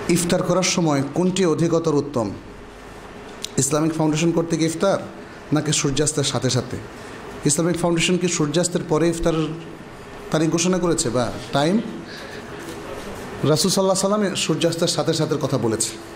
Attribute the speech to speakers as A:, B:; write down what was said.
A: ইফতার করার সময় কোনটি অধিকতর উত্তম? ইসলামিক ফাউন্ডেশন কর্তৃক ইফতার নাকি সূর্যাস্তের সাথে সাথে? ইসলামিক ফাউন্ডেশন কি সূর্যাস্তের পরে ইফতার তারিখ ঘোষণা করেছে বা টাইম? রাসূল সাল্লাল্লাহু আলাইহি ওয়াসাল্লাম সূর্যাস্তের সাথে সাথে কথা বলেছে।